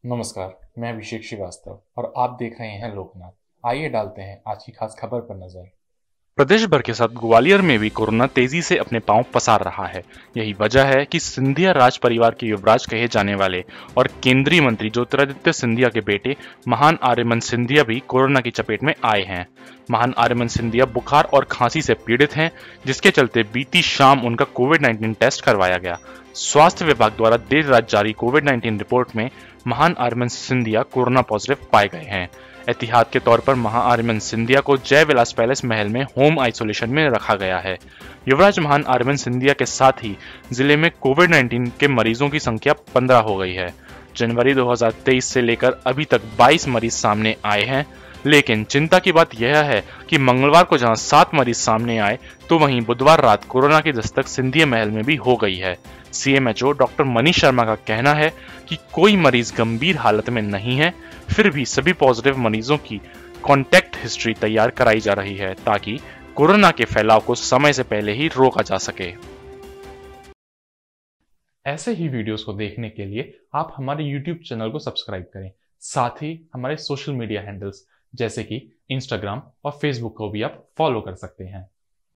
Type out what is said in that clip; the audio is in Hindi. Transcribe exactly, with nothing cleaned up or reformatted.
नमस्कार, मैं अभिषेक श्रीवास्तव और आप देख रहे हैं लोकनाथ। आइए डालते हैं आज की खास खबर पर नजर। प्रदेश भर के साथ ग्वालियर में भी कोरोना तेजी से अपने पांव पसार रहा है। यही वजह है कि सिंधिया राज परिवार के युवराज कहे जाने वाले और केंद्रीय मंत्री ज्योतिरादित्य सिंधिया के बेटे महान आर्यमन सिंधिया भी कोरोना की चपेट में आए हैं। महान आर्यमन सिंधिया बुखार और खांसी से पीड़ित हैं, जिसके चलते बीती शाम उनका कोविड नाइन्टीन टेस्ट करवाया गया। स्वास्थ्य विभाग द्वारा देर रात जारी कोविड नाइन्टीन रिपोर्ट में महान आर्यमन सिंधिया कोरोना पॉजिटिव पाए गए हैं। एहतियात के तौर पर महान आर्यमन सिंधिया को जय विलास पैलेस महल में होम आइसोलेशन में रखा गया है। युवराज महान आर्यमन सिंधिया के साथ ही जिले में कोविड नाइन्टीन के मरीजों की संख्या पंद्रह हो गई है। जनवरी दो हज़ार तेईस से लेकर अभी तक बाईस मरीज सामने आए हैं, लेकिन चिंता की बात यह है कि मंगलवार को जहां सात मरीज सामने आए, तो वहीं बुधवार रात कोरोना की दस्तक सिंधिया महल में भी हो गई है। सीएमएचओ डॉक्टर मनीष शर्मा का कहना है कि कोई मरीज गंभीर हालत में नहीं है, फिर भी सभी पॉजिटिव मरीजों की कॉन्टैक्ट हिस्ट्री तैयार कराई जा रही है ताकि कोरोना के फैलाव को समय से पहले ही रोका जा सके। ऐसे ही वीडियोस को देखने के लिए आप हमारे यूट्यूब चैनल को सब्सक्राइब करें। साथ ही हमारे सोशल मीडिया हैंडल्स जैसे कि इंस्टाग्राम और फेसबुक को भी आप फॉलो कर सकते हैं।